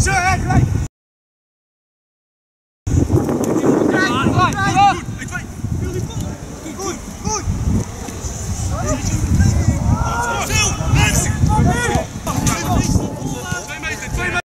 Zo, hè, gelijk! Goed, goed! Stil, rechts! 2 meter, 2 meter!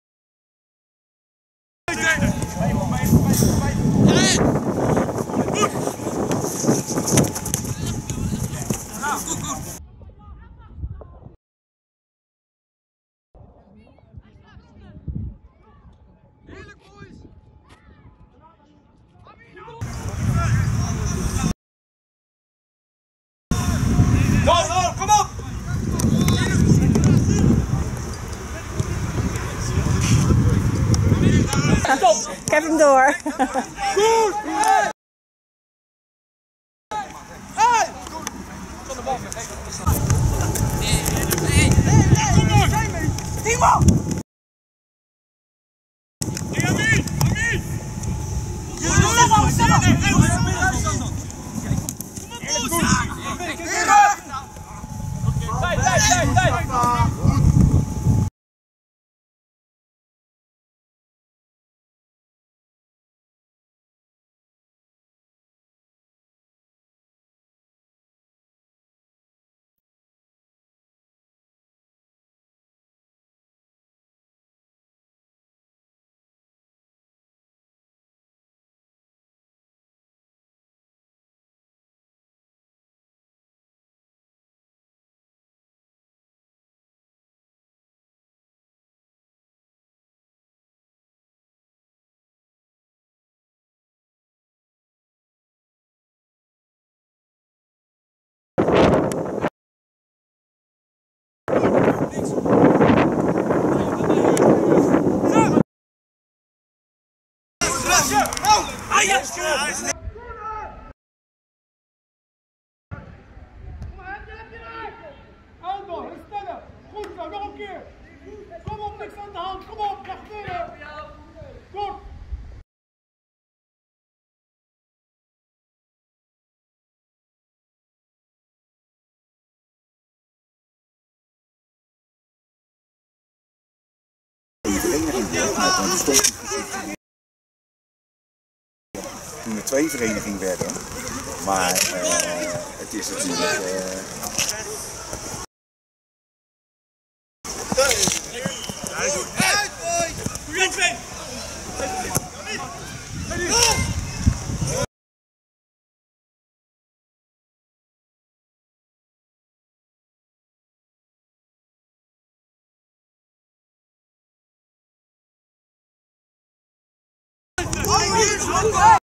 Kom op! Ik heb hem door. Goed! Hey! Timo! Elbow, herstellen. Goed zo, nog een keer. Kom op, niks aan de hand. Kom op, ga gebeuren. Goed. Toen er 2 verenigingen werden, maar het is natuurlijk... Goed.